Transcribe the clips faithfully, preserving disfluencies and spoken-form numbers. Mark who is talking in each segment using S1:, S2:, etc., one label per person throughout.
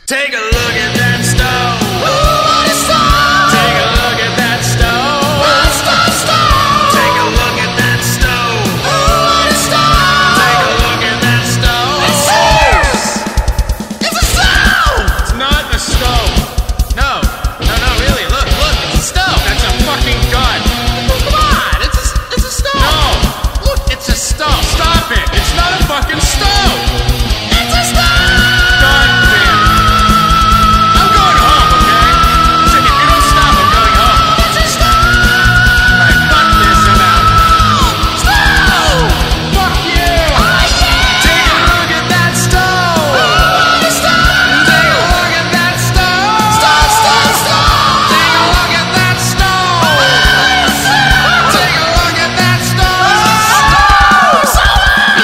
S1: Take a look at that stove.
S2: Ooh, what a stove!
S1: Take a look at that stove.
S2: What a stove, stove!
S1: Take a look at that stove.
S2: Ooh, what a stove!
S1: Take a look at that stove.
S2: It says it's a stove!
S1: It's not a stove. No, no, no, really. Look, look, it's a stove. That's a fucking gun.
S2: Well, come on, it's a, it's a stove.
S1: No, look, it's a stove. Stop it. It's not a fucking stove.
S2: It's a stove!
S1: God damn it. I'm going home, okay? If you don't stop, I'm going home.
S2: It's a stove!
S1: Alright, fuck this, I'm out.
S2: Stove!
S1: Fuck you!
S2: Oh, yeah!
S1: Take a look at that stove!
S2: Ooh, what a stove!
S1: Take a look at that stove!
S2: Stove, stove, stove!
S1: Take a look at that stove!
S2: What a stove!
S1: Take a look at that stove!
S2: Stove! Stove!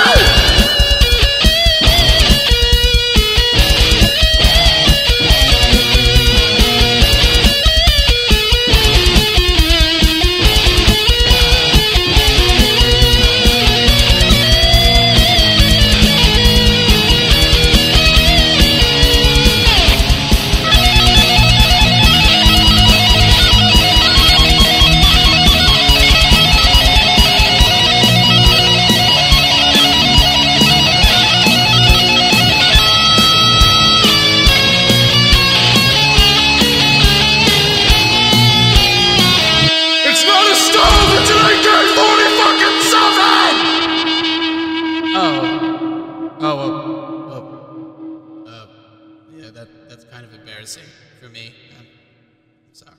S1: It's not a stove until I get forty fucking something! Oh. Oh, oh, oh. Uh, yeah, that, that's kind of embarrassing for me. Um, sorry.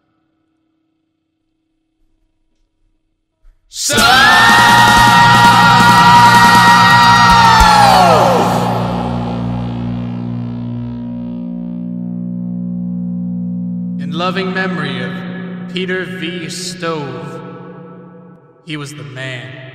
S1: In loving memory of Peter V. Stove, he was the man.